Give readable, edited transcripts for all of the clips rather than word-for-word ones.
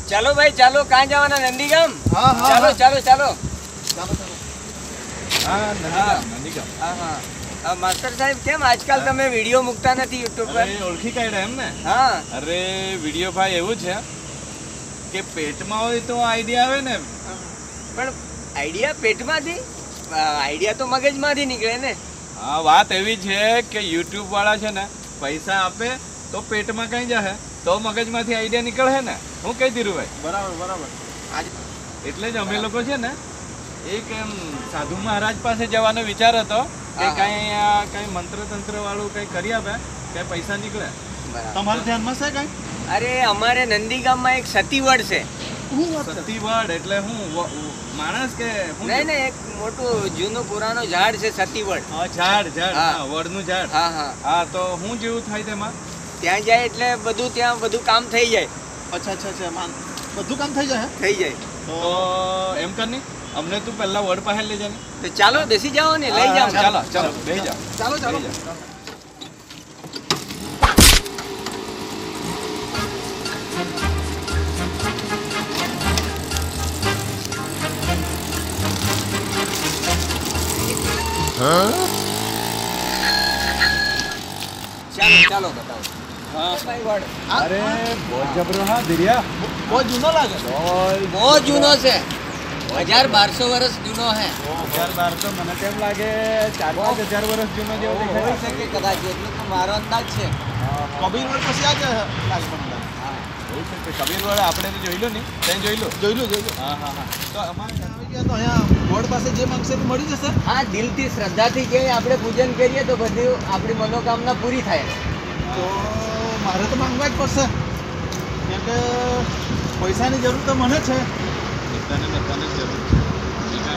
ચાલો ભાઈ ચાલો, કहाँ જવાના? નંદીગામ? हाँ हाँ ચાલો ચાલો ચાલો चलो चलो हाँ नंदीगाम। હા હા માસ્ટર સાહેબ, કેમ આજકાલ તમે વિડીયો મૂકતા નથી યુટ્યુબ પર? અરે ઓળખી કાઢ્યા એમ ને? હા. અરે વિડીયો ભાઈ એવું છે કે પેટમાં હોય તો આઈડિયા આવે ને. પણ આઈડિયા પેટમાંથી? આઈડિયા તો મગજમાંથી નીકળે ને. હા, વાત એવી છે કે યુટ્યુબ વાળા છે ને પૈસા આપે તો પેટમાં કઈ જાય તો મગજમાંથી આઈડિયા નીકળે ને. હું કહી દીધું ભાઈ? बराबर बराबर आज એટલે જ અમે લોકો છે ને એક એમ સાધુ મહારાજ પાસે જવાનો વિચાર હતો કે કઈ મંત્ર તંત્ર વાળું કઈ કરી આપે કે પૈસા નીકળે. તમારા ધ્યાનમાં છે કઈ? અરે અમારે નંદીગામમાં એક સતીવડ છે. સતીવડ એટલે હું માણસ કે નહીં નહીં, એક મોટું જૂનું પુરાનો ઝાડ છે સતીવડ. હા, ઝાડ વડનું ઝાડ. હા હા હા, તો હું જેવું થાય તેમાં ત્યાં જાય એટલે ત્યાં બધું કામ થઈ જાય. अच्छा अच्छा अच्छा मान બધું કામ થઈ જાય થઈ જાય. તો એમ કર ની, અમને તું પહેલા વડ પાસે લઈ જા ને. તો ચાલો બેસી જાઓ ને, લઈ જાઓ. ચાલો ચાલો બેસી જાઓ. ચાલો ચાલો ચાલો ચાલો બતાવો. हाँ ભાઈ વડ अरे बहुत जबरो हाँ दिरिया બહુ જૂનો લાગે બહુ જૂનો છે. 1200 વર્ષ જૂનો છે. 1200 મને કેમ લાગે 4-5 હજાર વર્ષ જૂનો જેવો હોઈ દેખાય શકે કદાચ, એટલું તો મારો અંદાજ છે. કબીર રોડ પછી આ જ લાગે મને હોઈ શકે. કબીર વાળા આપણે તો જોઈ લો ને, ત્યાં જોઈ લો. જોઈ લો હા હા હા. તો અમારે આવી ગયા તો અહીંયા રોડ પાસે જે માંગશે એ મળી જશે હા, દિલથી શ્રદ્ધાથી જે આપણે પૂજન કરીએ તો બધી આપણી મનોકામના પૂરી થાય. તો મારે તો માંગવા જ પડશે કેમ કે પૈસાની જરૂર તો મને છે બધાને જરૂર છે.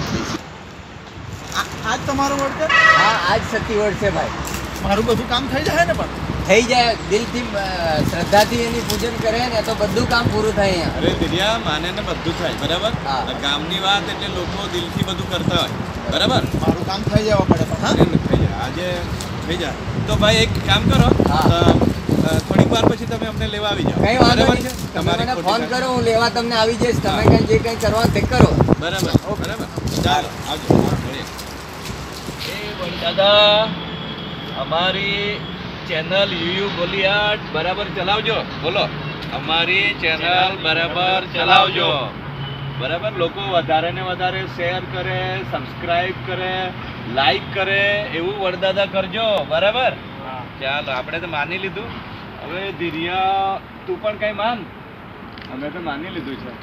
આજ તમારો વર્ડ છે હા, આજ સતીવડ છે ભાઈ. મારું બધું કામ થઈ જાય ને પણ થઈ જાય. દિલથી શ્રદ્ધાથી એની પૂજન કરે ને તો બધું કામ પૂરું થાય અહીંયા. અરે દિરિયા માને ને બધું થાય બરાબર. હા. આ ગામની વાત એટલે લોકો દિલથી બધું કરતા હોય બરાબર. મારું કામ થઈ જવા પડે પણ હા એને થઈ જાય આજે થઈ જાય. તો ભાઈ એક કામ કરો, હા. થોડીક વાર પછી તમે અમને લેવા આવી જાઓ. કઈ વાંધો બરાબર નહીં. છે? તમે તમારી મને ખોટી ફોન વાત. કરો, હું લેવા તમને આવી જઈશ. તમે કઈ જે કઈ કરવાનું તે કરો. બરાબર બરાબર. ચાલો આવજો મળીએ. દાદા અમારી ચેનલ યુયુ ગોલી બરાબર ચલાવજો. બોલો, અમારી ચેનલ બરાબર ચલાવજો. બરાબર, લોકો વધારે ને વધારે શેર કરે, સબસ્ક્રાઇબ કરે, લાઈક કરે, એવું વડદાદા કરજો. બરાબર. ચાલો આપણે તો માની લીધું. હવે ધીરિયા તું પણ કઈ માન. અમે તો માની લીધું છે.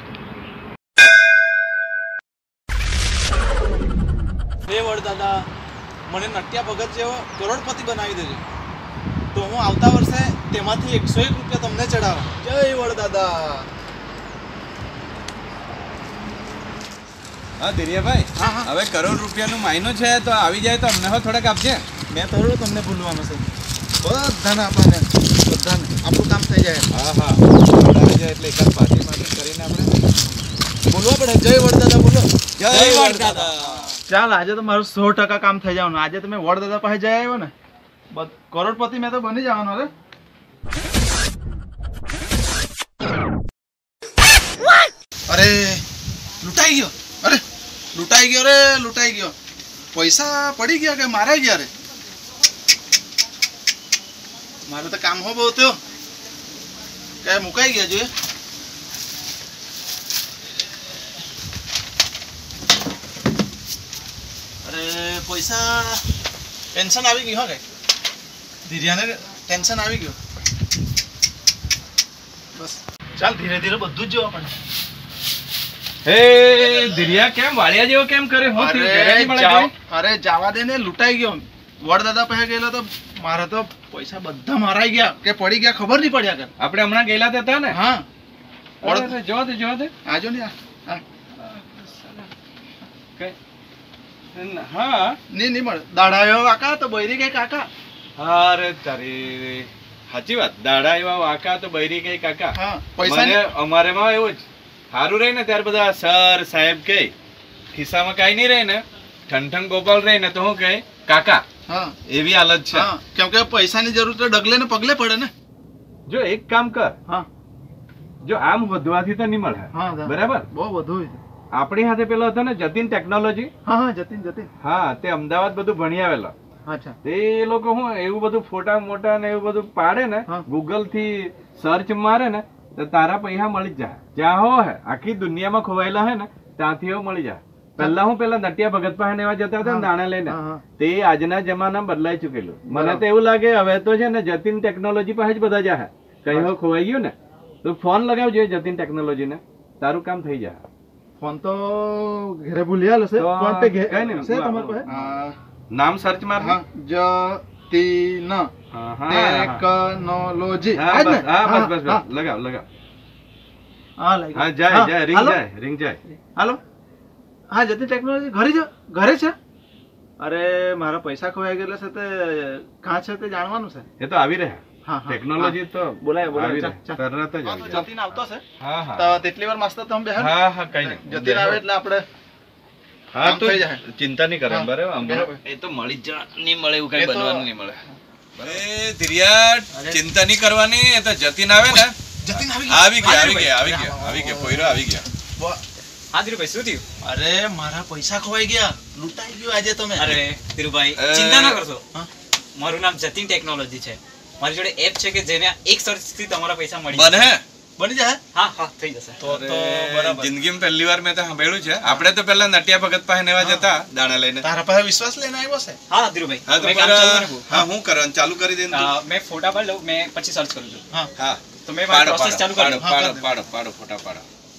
હે વડદાદા, મને નટિયા ભગત જેવો કરોડપતિ બનાવી દેજો તો હું આવતા વર્ષે તેમાંથી 101 રૂપિયા તમને ચડાવવા. જય વડદાદા. હા ધીરિયાભાઈ, હા, હા. હવે કરોડ રૂપિયાનો મહિનો છે તો આવી જાય તો અમને હો થોડાક આપજે. મેં થોડું તમને ભૂલવાનું છે. બધાને આપવાને, બધાને આપણું કામ થઈ જાય. હા હા આવી જાય એટલે એકાદ પાર્ટી કરીને આપણે બોલવા પડે જય વડદાદા બોલો. જય વડદાદા. ચાલ આજે તો મારું 100% કામ થઈ જવાનું. આજે તમે વડદાદા પાસે જઈ આવ્યો ને, કરોડપતિ મેં તો બની જવાનો. અરે લૂંટાઈ ગયો. અરે લૂંટાઈ ગયો રે, લૂંટાઈ ગયો. પૈસા પડી ગયા કે મારાઈ ગયા રે. મારું તો કામ હો બહુ થયો કે મુકાઈ ગયા જોઈએ. અરે પૈસા ટેન્શન આવી ગયું. હા કઈ ધીરિયાને ટેન્શન આવી ગયું. બસ ચાલ ધીરે ધીરે બધું જ જોવા પડે. હે ધીરિયા કેમ વાળિયા જેવો કેમ કરે? હું થયું? ઘરેથી મળે કોઈ? અરે જવા દે ને, લૂંટાઈ ગયો. વડદાદા પાસે ગયેલો તો મારા તો પૈસા બધા મારાઈ ગયા કે પડી ગયા ખબર નહીં પડ્યા કર. આપણે હમણાં ગયેલા હતા ને? હા જોવા દે આજો ને હા કઈ હા નહીં મળે. દાડાયો કાકા તો બૈરી ગઈ કાકા. અરે તારી સાચી વાત. દાડા એવા વાકા તો બૈરી કઈ કાકા. હા પૈસા અમારે માં એવું જ સારું રહે ને ત્યારે બધા સર સાહેબ કઈ, ખિસ્સામાં કઈ નહીં રહે ને, ઠંઠંગ ગોપાલ રહે ને તો હું કઈ કાકા. હા એવી હાલત છે. કેમ કે પૈસાની જરૂર તો ડગલે ને પગલે પડે ને. જો એક કામ કર, હા જો આમ વધવાથી તો નહીં મળે. હા બરાબર. બહુ વધુ આપણી સાથે પેલો હતો ને જતીન ટેકનોલોજી. હા જતીન. હા, તે અમદાવાદ બધું ભણી આવેલો. અચ્છા. તે લોકો શું એવું બધું ફોટા મોટા ને એવું બધું પાડે ને, ગૂગલ થી સર્ચ મારે ને તો તારા પૈસા મળી જાય. જ્યાં હો હે આખી દુનિયામાં ખોવાયેલા હે ને ત્યાંથી મળી જાય. પેલા નટિયા ભગત પાસે એવા જતા હતા ને દાણા લઈને, તે આજના જમાના બદલાઈ ચુકેલું. મને તો એવું લાગે હવે તો છે ને જતીન ટેકનોલોજી પાસે જ બધા જાય. કઈ ખોવાઈ ગયું ને તો ફોન લગાવજો જતીન ટેકનોલોજી ને, તારું કામ થઈ જાય. ફોન તો ઘરે ભૂલ્યા હશે. ફોન પે છે તમારા પાસે? નામ સર્ચ માર. જતીન ટેકનોલોજી. બસ લગાવ. હા જાય રિંગ જાય. હાલો. હા જતીન ટેકનોલોજી ઘરે છે. અરે મારા પૈસા ખોવાઈ ગયેલા છે તે કાં છે તે જાણવાનું છે. એ તો આવી રહ્યા ટેકનોલોજી તો બોલાય તરત જ જતીન આવતો છે. તો તેટલી વાર માસ્તર તમે બેહો. હા કઈ નહીં. જતીન આવે એટલે આપણે હા તો ચિંતા નહીં કરવાની. બરાબર. એ તો મળી જ નહીં મળે એવું કઈ બનવાનું નહીં મળે. ધીરિયા ચિંતા નહીં કરવાની. એ તો જતીન આવે ને. જતીન આવી ગયા પોયરો આવી ગયા. હા ધીરુભાઈ શું થયું? અરે મારા પૈસા ખોવાઈ ગયા. લૂંટાઈ ગયો આજે તમે. અરે ધીરુભાઈ ચિંતા ના કરશો. મારું નામ જતીન ટેકનોલોજી છે. મારી જોડે એપ છે કે જેને એક સર્ચ થી તમારા પૈસા બની જાય. હા થઈ જશે. તો બરાબર. જિંદગીમાં પહેલી વાર મેં તો સાંભળ્યું છે. આપણે તો પેલા નટિયા ભગત પાસે નેવા જતા દાણા લઈને. તારા પાસે વિશ્વાસ લઈને આવ્યો છે. હા ધીરુભાઈ. હા હું કરવાનું ચાલુ કરી દે. મેં ફોટા પાડ લઉં, મેં પછી સર્ચ કરું છું. હા તો મેં પ્રોસેસ ચાલુ કરી પાડો ફોટા પાડો.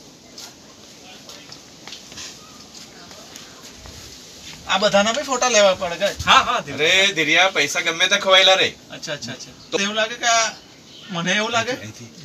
આ બધાના ભી ફોટા લેવા પડે. હા અરે ધીરિયા પૈસા ગમે તે ખવાયેલા રે. અચ્છા તો એવું લાગે કે મને એવું લાગે.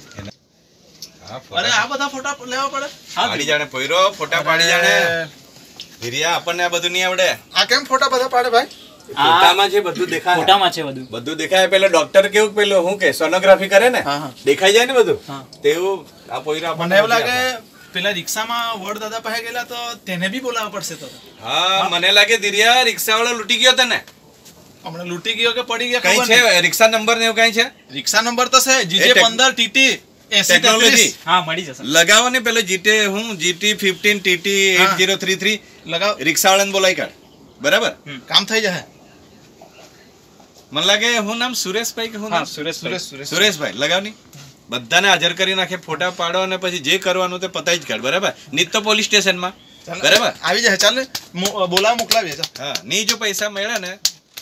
અરે આ બધા ફોટા લેવા પડે. પાડી જાણે પોયરો ફોટા પાડી જાણે. ધીરિયા આપણને આ બધું નહીં આવડે. આ કેમ ફોટા બધા પાડે ભાઈ? ફોટામાં છે બધું દેખાય. ફોટામાં છે બધું દેખાય. પેલો ડોક્ટર કેવું પેલો હું કે સોનોગ્રાફી કરે ને, દેખાઈ જાય ને બધું તેવું આ પોયરો. મને એવું લાગે પેલા રિક્ષામાં વડ દાદા પાસે ગયેલા તો તેને બી બોલાવવા પડશે. તો હા મને લાગે ધીરિયા રિક્ષા વાળો લૂટી ગયો તને. હમણાં લૂટી ગયો કે પડી ગયા કઈ છે રિક્ષા નંબર ને એવું કઈ છે? રિક્ષા નંબર તો છે જીજે 15 ટીટી 80 હા મળી જશે. લગાવો ને પેલો જીટી 15 ટીટી 8033 લગાવ. રિક્ષા વાળાને બોલાઈ કાઢ. બરાબર કામ થઈ જાય. મને લાગે હું નામ સુરેશભાઈ કે હું નામ સુરેશભાઈ લગાવ ની. બધાને હાજર કરી નાખે. ફોટા પાડો અને પછી જે કરવાનું તે પતાઈ જ કાઢ. બરાબર. નીત તો પોલીસ સ્ટેશનમાં. બરાબર આવી જાય. ચાલ બોલાવ મોકલાવીએ. હા ની જો પૈસા મળ્યા ને તો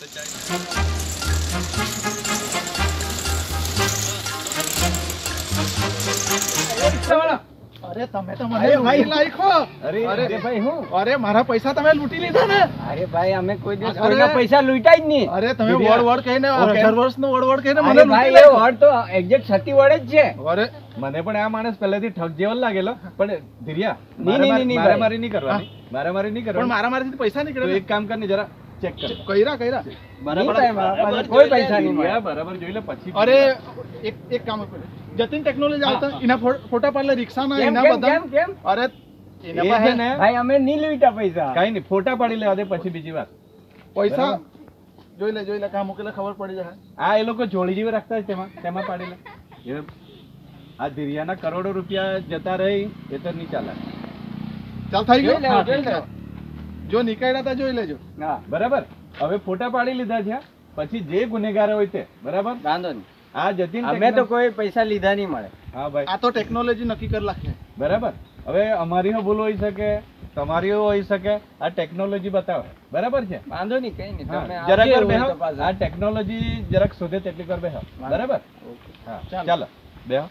અરે તમે તો મને ભાઈ લાઈખો. અરે ભાઈ હું અરે મારા પૈસા તમે લૂંટી લીધા ને. અરે ભાઈ અમે કોઈ દિવસ કોઈના પૈસા લૂંટાય જ નહીં. અરે તમે વડ કહીને 18 વર્ષનો વડ કહીને મને ભાઈ એ વડ તો એક્ઝેક્ટ 30 વડ જ છે. અરે મને પણ આ માણસ પહેલેથી ઠગ જેવો લાગેલો. પણ ધીરિયા નહીં મારામારી નહીં કરવાની. મારામારી નહીં કરવાની. પણ મારામારીથી પૈસા નીકળે. તો એક કામ કર ને જરા ચેક કર. કઈરા બરાબર કોઈ પૈસા નહીં મળે. બરાબર જોઈ લે પછી. અરે એક કામ કરે જતીન ટેકનોલોજી આવતા એના ફોટા પાડલે રિક્ષાના એના બધા. કેમ અરે એના પાસે ને ભાઈ અમે નહીં લૂંટા પૈસા. કાઈ નહીં ફોટા પાડી લેવા દે પછી બીજી વાત. પૈસા જોઈ લે કામ મૂકેલા ખબર પડી જાય. આ એ લોકો જોડી જેવી રાખતા તેમાં પાડી લે. આ ધીરિયાના કરોડો રૂપિયા જતા રહી એ તો નહીં ચાલે. ચાલ થઈ ગયું. જો નીકળ્યા તા જોઈ લેજો. હા બરાબર. હવે ફોટા પાડી લીધા છે પછી જે ગુનેગાર હોય તે. બરાબર વાંધો નહીં. આ જતીન અમે તો કોઈ પૈસા લીધા નહીં મળે. હા ભાઈ આ તો ટેકનોલોજી નક્કી કરી નાખે. બરાબર. હવે અમારી ભૂલ હોઈ શકે, તમારી હોઈ શકે. આ ટેકનોલોજી બતાવે. બરાબર છે. વાંધો નહીં કઈ નહીં. જરાક વાર બેહો. આ ટેકનોલોજી જરાક શોધે તેટલી વાર બેહો. બરાબર. હા ચાલો બેહો.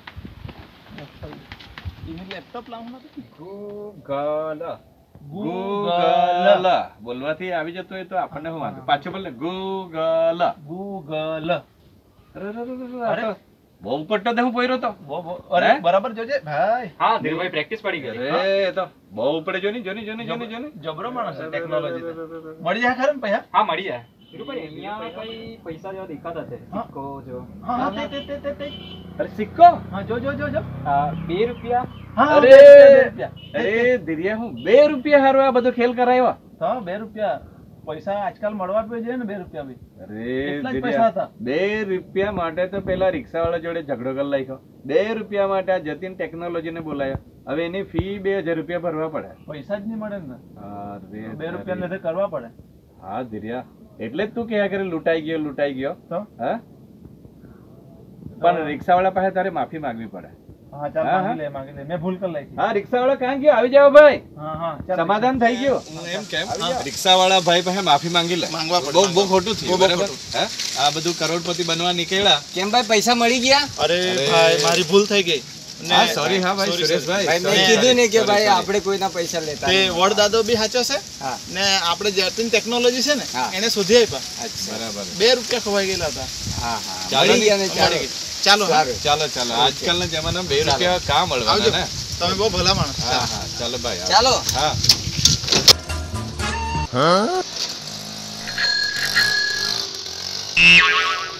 લેપટોપ લાવવું નથી. ગૂગલ બોલવાથી આવી જતો હોય તો આપણને શું વાંધો. પાછું બોલ ને ગૂગલ. બહુ પટ્ટો દે હું પોયરો તો. અરે બરાબર જોજે ભાઈ. હા ધીરુભાઈ પ્રેક્ટિસ પડી ગઈ. અરે તો બહુ પડે જોની જબરો માણસ છે ટેકનોલોજી. મળી જાય ખરા ને પૈસા? હા મળી જાય. ધીરુભાઈ અહીંયા કઈ પૈસા જેવા દેખાતા છે. સિક્કો જો. હા તે અરે સિક્કો. હા જો 2 રૂપિયા. અરે ધીરિયા હું 2 રૂપિયા હારો આ બધો ખેલ કરાયો. હા 2 રૂપિયા. પૈસા આજકાલ મળવા પે છે ને 2 રૂપિયા બી. એટલા જ અરે પૈસા હતા. 2 રૂપિયા માટે તો પેલા રિક્ષાવાળા જોડે ઝઘડો કરી નાખ્યો. 2 રૂપિયા માટે આ જતીન ટેકનોલોજીને બોલાયો. હવે એની ફી 2000 રૂપિયા ભરવા પડે. પૈસા જ નહીં મળે ને. અરે 2 રૂપિયા ને કરવા પડે. હા ધીર્યા, એટલે જ તું કહ્યા કરે લૂંટાઈ ગયો તો હા, પણ રિક્ષાવાળા પાસે તારે માફી માંગવી પડે. હા ચાલ માંગી લે મેં ભૂલ કરી નાખી. હા રિક્ષાવાળા ક્યાં ગયો? આવી જાઓ ભાઈ, હા ચાલ સમાધાન થઈ ગયું. એમ કેમ રિક્ષાવાળા ભાઈ પાસે માફી માંગી લે. બહુ ખોટું થયું બરાબર. હે આ બધું કરોડપતિ બનવા નીકળ્યા. કેમ ભાઈ પૈસા મળી ગયા? અરે ભાઈ મારી ભૂલ થઈ ગઈ. હા સોરી. હા ભાઈ સુરેશભાઈ, ભાઈ મેં કીધું ને કે ભાઈ આપણે કોઈના પૈસા લેતા તે નહીં. વડદાદો બી સાચો છે હા. ને આપણે જાતિન ટેકનોલોજી છે ને હા. એને શોધી આપ્યા. અચ્છા. બરાબર. 2 રૂપિયા ખવાઈ ગયેલા હતા. હા ચાલો મળી ગયા ને ચાલો. ચાલો હા. ચાલો આજકાલના જમાનામાં 2 રૂપિયા કામ મળવાના ને. તમે બહુ ભલા માણસ. હા ચાલો ભાઈ. ચાલો. હા